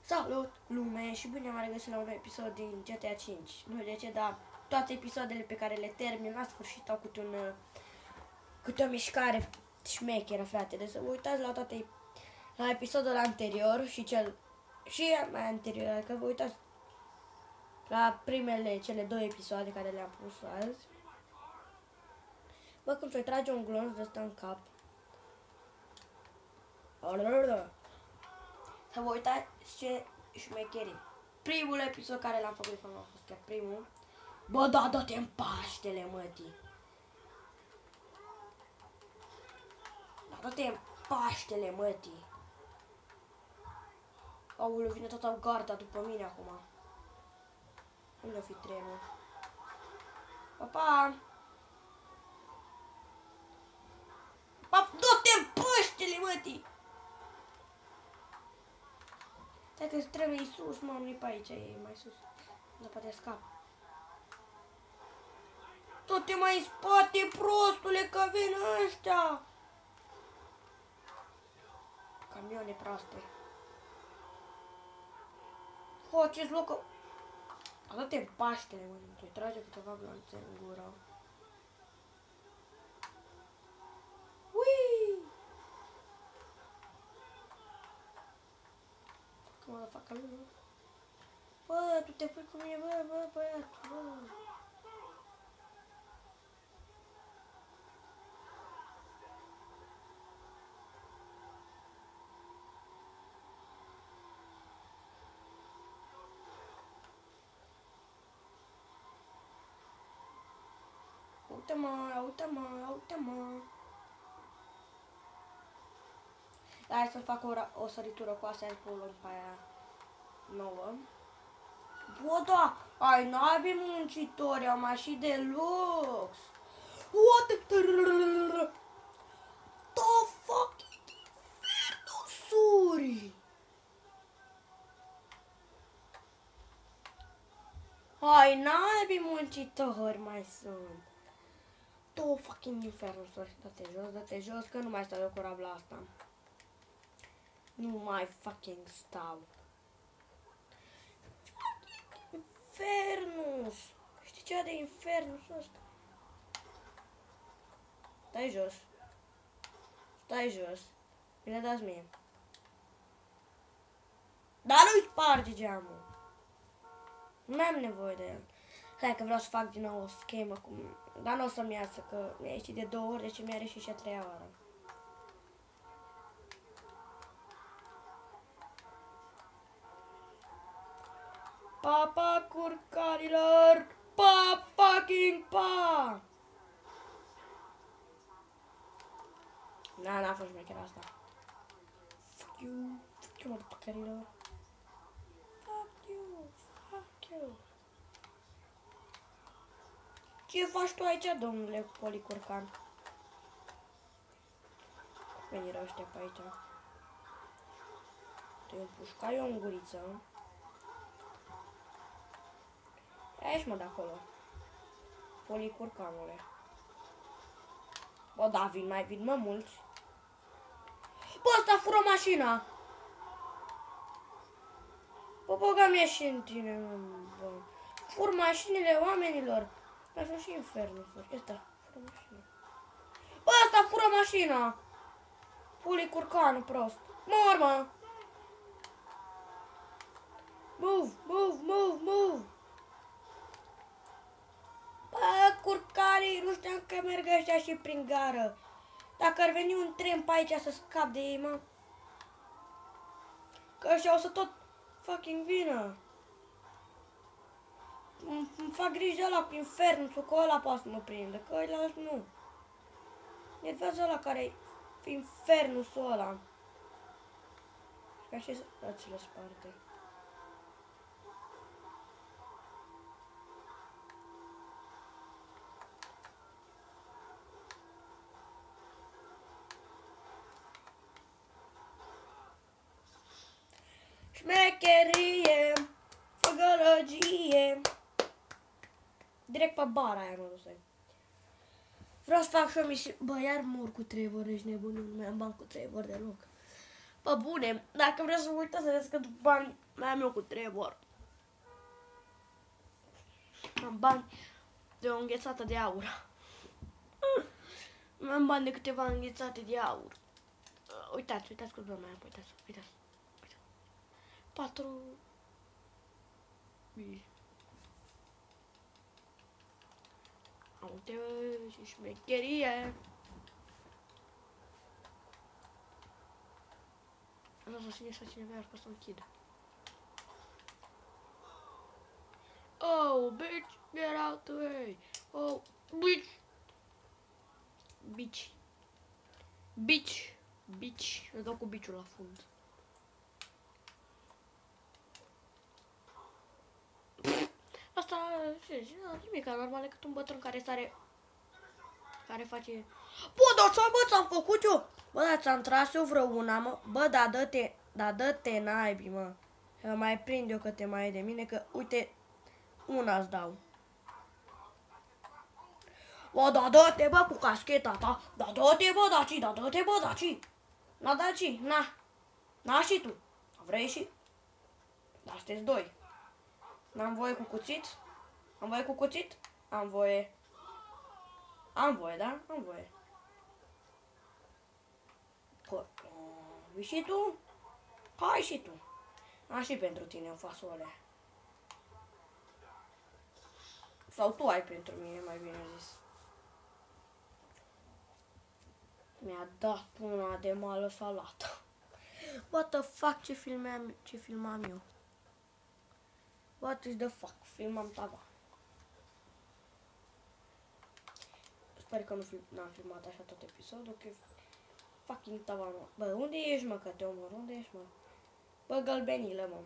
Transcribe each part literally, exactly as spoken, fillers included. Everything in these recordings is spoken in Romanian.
Salut lume și bine m-am regăsit la un episod din G T A cinci. Nu știu de ce, dar toate episoadele pe care le termin la sfârșit au câte, un, câte o mișcare șmecheră, frate. Deci să vă uitați la toate, la episodul anterior și cel și mai anterior, adică vă uitați la primele, cele două episoade care le-am pus azi. Bă, cum să-i trage un glonț de ăsta în cap. Să vă uitați ce șmecherii. Primul episod care l-am făcut, a fost chiar primul. Bă, da, dă-te în Paștele, mătii. Da, dă-te în Paștele, mătii. Aoleu, vine toată garda după mine acum. Unde-o fi trenul? Pa, pa! Pa, dă-te în Paștele, mătii! Stai că trebuie sus, mă, nu-i pe aici, e mai sus. Dar poate scap. Tot-te mai în spate, prostule, că vin ăștia! Camioane proaste. Faceți loc. Dă-te în Paștele, mă, îi trage câteva glanțe în gură. Ui! Cum o să fac camionul? Bă, tu te pui cu mine, bă, bă, băiatul, bă. Uite-mă, uite-mă, uite-mă. Hai să fac o, o săritură cu astea cu pe aia nouă. Bă, da, ai nabii muncitori, am mașini de lux. What the the fucking infernusuri? Ai nabii muncitori mai sunt. Două fucking infernusuri. Dă-te jos, dă-te jos, că nu mai stau eu cu rabla asta. Nu mai fucking stau. Infernus! Știi ceva de infernus ăsta? Stai jos. Stai jos. Mi-le dați mie. Dar nu-i sparge geamul. Nu mai am nevoie de el. Hai că vreau să fac din nou o schemă cu... Dar nu o să-mi iasă, că mi-a ieșit de două ori, deci mi-a ieșit și a treia oară. Pa, pa, curcarilor! Pa, fucking pa! Na, n-a fost șmecher asta. Fuck you, fuck you, curcarilor. Fuck you, fuck you. Ce faci tu aici, domnule Policurcan? Veniră ăștia pe aici. Te-i împușca eu în guriță. Ieși, mă, de acolo. Policurcanule. Bă, da, vin, mai vin, mă, mulți. Bă, ăsta fură mașina! Bă, băga-mi și în tine, bă. Fur mașinile oamenilor. Mai sunt și infernul, ăsta fură mașina. Bă, ăsta fură mașina! Policurcanul prost. Mor, mă! Move, move, move, move! Bă, curcarii, nu știam că merg ăștia și prin gară. Dacă ar veni un tren pe aici să scap de ei, mă. Că ăștia o să tot fucking vină. Îmi fac grijă ăla cu infernul, că ăla poate să mă prindă, că ăla nu. Nervează ăla care-i infernul ăla. Ca și să-ți le sparte. Șmecherie, făgălăgie. Direct pe bara aia mă dusem. Vreau să fac și o misiune. Bă, iar mor cu Trevor, ești nebun, nu mai am bani cu Trevor deloc. Bă, bune, dacă vreți să vă uitați să vedeți că bani mai am eu cu Trevor. Am bani de o înghețată de aur. Mai am bani de câteva înghețate de aur. Uitați, uitați cât bani mai am, uitați, uitați. uitați. Patru... Uite, și șmecherie. Asta să ține să cineva iar, că să închidă. Oh, bitch, get out the way. Oh, bitch. Bitch. Bitch. Bitch. Îl dau cu biciul la fund. Asta, nimic normal decât un bătrân care sare, care face... Bă, dar ce bă, ți-am făcut eu? Bă, dar ți-am tras eu vreo una, mă. Bă, da, dă-te, da, dă-te naibii, mă. Eu mai prind eu că te mai e de mine, că, uite, una-ți dau. Bă, da, dă-te, bă, cu cascheta ta. Da, dă-te, bă, daci, da, dă-te, bă, daci. Na, daci, na. Na și tu. Vrei și? Da, sunteți doi. N-am voie cu cuțit? Am voie cu cuțit? Am voie. Am voie, da? Am voie. Vii și tu? Hai și tu. Am și pentru tine o fasole. Sau tu ai pentru mine, mai bine zis. Mi-a dat puna de mală salată. What the fuck, ce filmam, ce filmam eu? What is the fuck? Filmam tava. Sper că nu film, n-am filmat așa tot episodul, că fucking tava, mă. Bă, unde ești, mă, că te omor? Unde ești, mă? Bă, gălbenilă, mă.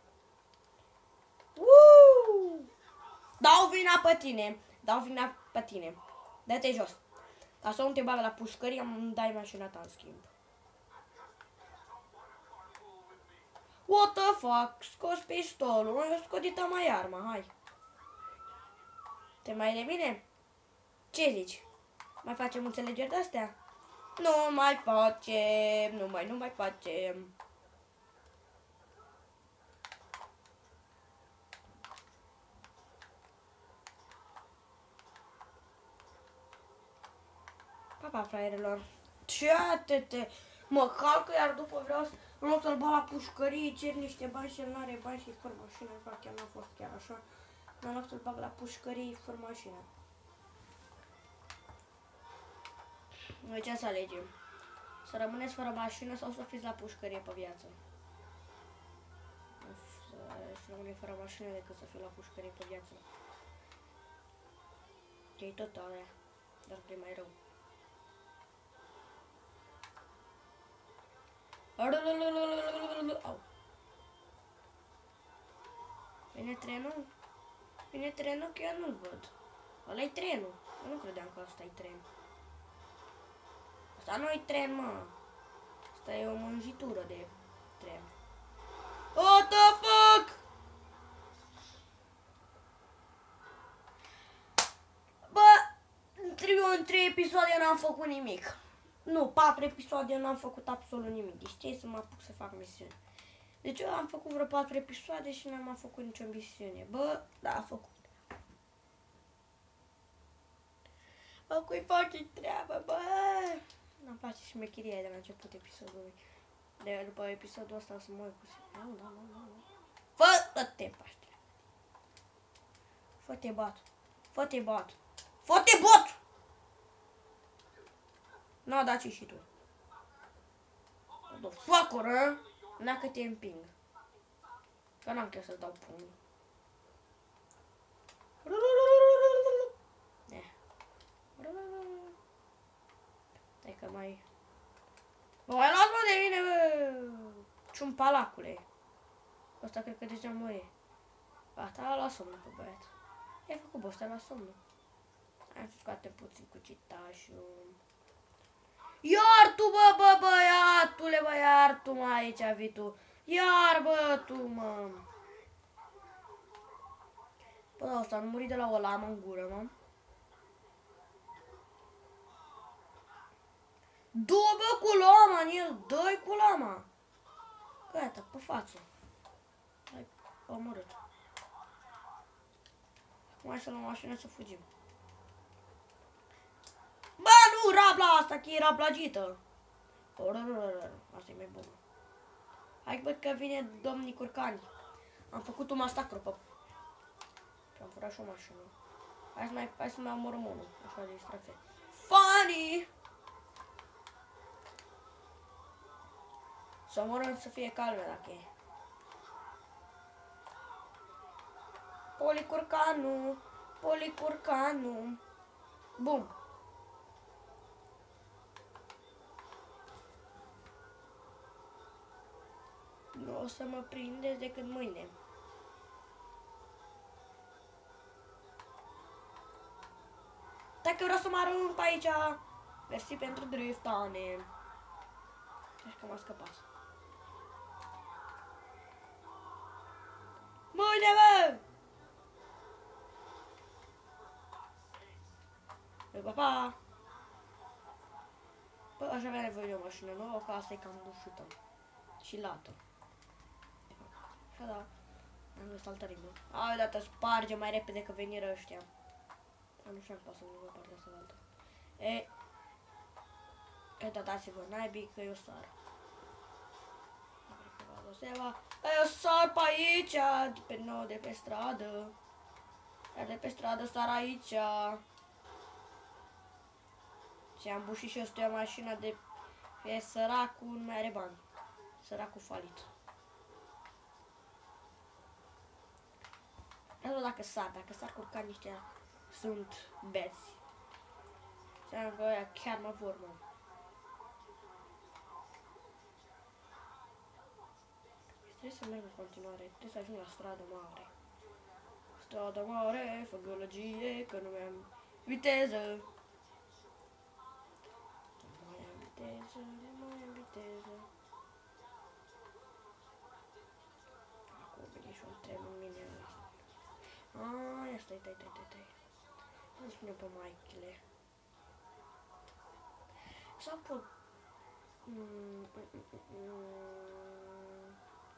Uuu! Dau vina pe tine. Dau vina pe tine. Dă-te jos. Ca să nu te bag la pușcărie, îmi dai mașina ta în schimb. What the fuck? Scos pistolul. Eu scot dita mai arma, hai. Te mai de bine? Ce zici? Mai facem înțelegeri de-astea? Nu mai facem, nu mai, nu mai facem. Papa, fraierelor. Ce atâte? Mă calcă, iar după vreau să, în loc să-l bag la pușcărie, cer niște bani și el n-are bani și fără mașină. În fapt, chiar n-a fost chiar așa. În loc să-l bag la pușcărie, fără mașină. Noi ce să alegem? Să rămâneți fără mașină sau să fiți la pușcărie pe viață? Să rămâne fără mașină decât să fiu la pușcărie pe viață. E tot alea, dar e mai rău. Au. Vine trenul? Vine trenul că eu nu-l văd. Ăla-i trenul. Eu nu credeam că ăsta-i tren. Asta nu-i tren, mă. Asta e o mânjitură de tren. What the fuck? Bă, eu în trei episoade n-am făcut nimic. Nu, patru episoade n-am făcut absolut nimic. Deci trebuie să mă apuc să fac misiuni. Deci eu am făcut vreo patru episoade și n-am făcut nicio misiune. Bă, da, a făcut. Bă, cui face treabă, bă? N-am place șmecheria de la început episodului. De după episodul ăsta o să mă uit cu sine. Nu, nu, nu, nu. Fă-te, paște. Fă-te bat. Fă-te bat. Fă-te bot! Nu, da, ce și tu? The fuck, ră? N-a că te împing. Că n-am chiar să dau pumnul. Stai că mai... Mă mai luați, mă, de mine, bă! Ciumpalacule. Ăsta cred că deja mă e. Gata, a luat somnul pe băiat. I-a făcut, bă, ăsta a luat somnul. Hai să scoatem puțin cu citașul. Iar tu, bă, bă, băiatule, bă, iar tu, mă, aici vii tu. Iar, bă, tu, mă. Bă, ăsta nu muri de la o lamă în gură, mă. Du, bă, cu lama în el, dă-i cu lama. Gata, pe față. Hai, omorât. Acum hai să luăm mașină să fugim. Bă, nu, rabla asta, că e rablagită. Asta e mai bună. Hai, bă, că vine domnii curcani. Am făcut un masacru pe... Și am furat și o mașină. Hai să mai, hai să mai omorăm unul. Așa de distracție. Funny! Să omorăm să fie calme dacă e. Policurcanu, policurcanu. Bum. Nu o să mă prindeți decât mâine. Dacă vreau să mă arunc pe aici, mersi pentru driftane. Așa că m-a scăpat. Mâine, bă! Bă, pa, pa! Bă, aș avea nevoie de o mașină nouă, că asta e cam bușită. Și lată. Așa da. Am găsit altă rimă. A, odată sparge mai repede că veniră ăștia. Dar nu știu dacă poate să nu vă partea asta de altă. E... E, da, dați-vă naibii că eu sar. Eu sar pe aici, pe nou de pe stradă. Iar de pe stradă sar aici. Și am bușit și eu stăia mașina de... E săracul, nu mai are bani. Săracul falit. Nu dacă sar, dacă sar curcanii ăștia sunt beți. Înseamnă că ăia chiar mă vor, mă. Trebuie să merg în continuare, trebuie să ajung la stradă mare. Stradă mare, fă gălăgie, că nu mi-am viteză. Nu mai am viteză, nu mai am viteză. Acum vine și un tren în mine. Aaa, ia stai, stai, stai, stai, stai. Nu spune pe maichile. Sau pe... Mm, mm, mm, mm.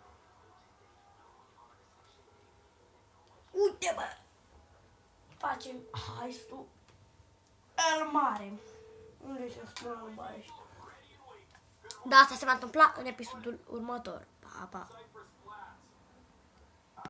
Uite, bă! Facem heist-ul el mare. Unde se spune el mare? Da, asta se va întâmpla în episodul următor. Pa, pa!